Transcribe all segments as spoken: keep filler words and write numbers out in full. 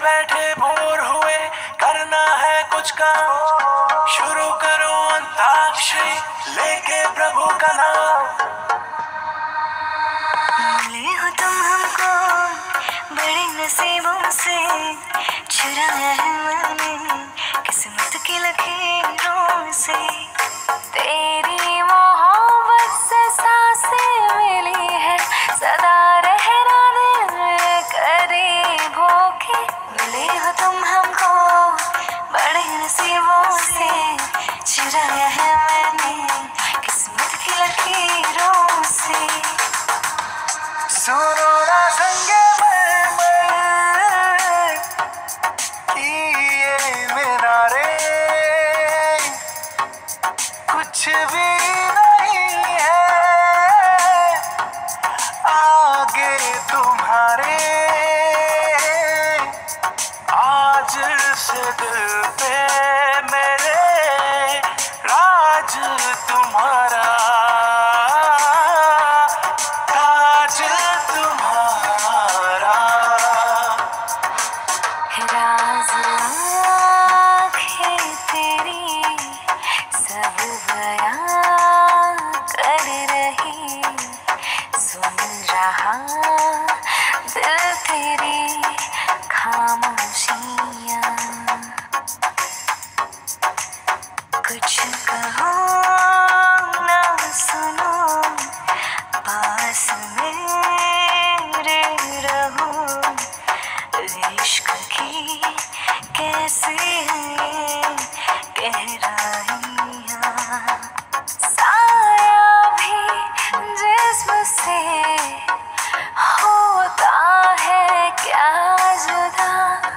बैठे बोर हुए, करना है कुछ काम, शुरू करो अंताक्षरी लेके प्रभु का नाम। मिले हो तुम हमको बड़े नसीबों से, चुराया है मैंने किस्मत की लकीरों से। तेरी मोहब्बत से सांसें मिली है, सदा रहना दिल में करीब होके। मिले हो तुम हमको बड़े नसीबों से, चुराया है मैंने किस्मत की लकीरों से। सुनो ना संगे मरमर की ये मीनारे, कुछ भी नहीं है आगे तुम्हारे। आज से दिल पे मेरे राज तुम्हारा, राज तुम्हारा। राज आँखें तेरी सब बयां कर रही, सुन रहा दिल तेरी खामोशियाँ। कुछ कहो ना सुनो, पास मेरे रहो। इश्क की कैसी है गहराइयाँ, साया भी जिस्म से होता है क्या जुदा।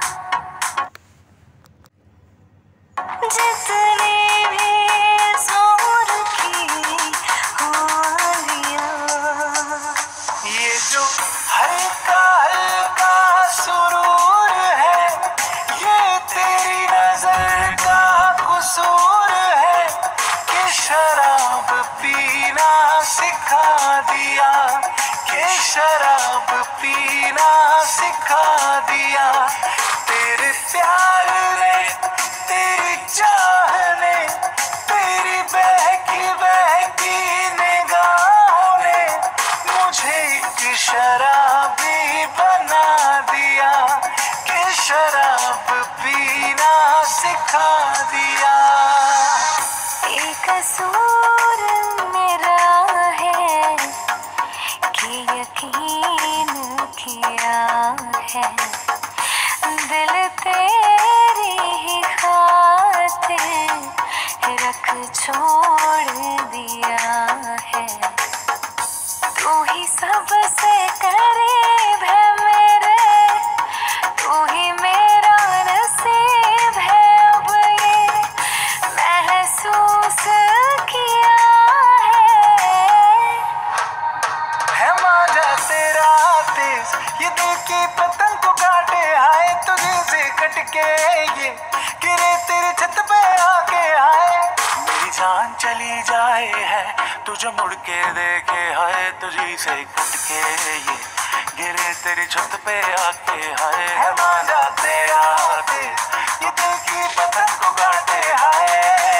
जितनी भी जोर की हो आंधियाँ, ये जो हल्का हल्का सुरूर है, ये तेरी नजर का कसूर है कि शराब पीना सिखा दिया, कि शराब पीना सिखा दिया। तेरे प्यार ने, तेरी चाह ने, तेरी बहकी बहकी निगाहों ने मुझे एक शराबी बना दिया, कि शराब पीना सिखा दिया। ये कसूर मेरा है कि यकीन किया है, दिल तेरी ही खातिर रख छोड़ दिया है। तू ही सबसे करीब है मेरे, तू ही मेरा नसीब है। अब ये महसूस किया है, है मांझा तेरा तेज, ये दिल की पतंग को काटे, हाय तुझे से कटके ये गिरे तेरी छत पे आके। हाय मेरी जान चली जाए है तुझे मुड़ के देखे, हाय तुझी से कटके ये गिरे तेरी छत पे आके। हाय है मांझा तेरा तेज, ये दिल की पतंग को काटे। हाय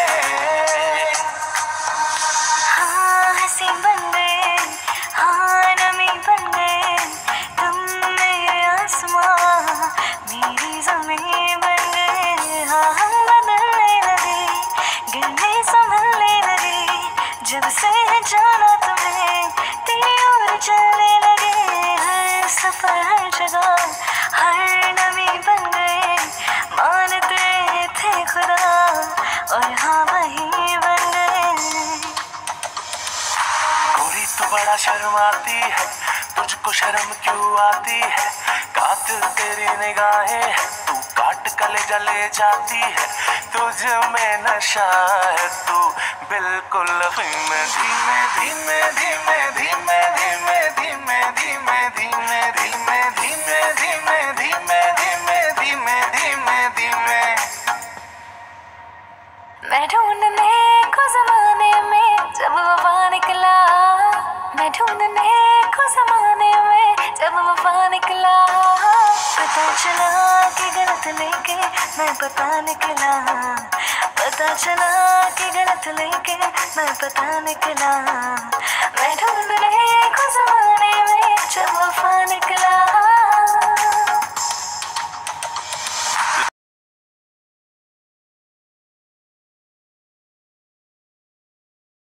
हाँ हंसी बन गए, हाँ नमी बन गए, तुम मेरे आसमां मेरी ज़मीं बन गए। हाँ हम बदलने लगे, गिरने संभलने लगे, जब से जाना तुम्हें तेरी ओर चलने लगे। हर सफर हर जगह हर नमी बन गए, मानते थे खुदा और हाँ वही बन गए। गोरी तू बड़ा शर्माती है, तुझको शर्म क्यों आती है? कातिल तेरी निगाहें हैं, तू काट कलेजा ले जाती है। तुझ में नशा है, तू बिल्कुल अफीम। धीमे धीमे धीमे धीमे धीमे धीमे धीमे धीमे धीमे धीमे धीमे धीमे धीमे धीमे धीमे धीमे मैं ढूंढने को जमाने में जब वफा निकला, मैं ढूंढने को जमाने में जब वफा निकला। पता चला कि गलत लेके मैं पता निकला, पता चला कि गलत लेके मैं पता निकला। मैं ढूंढ नहीं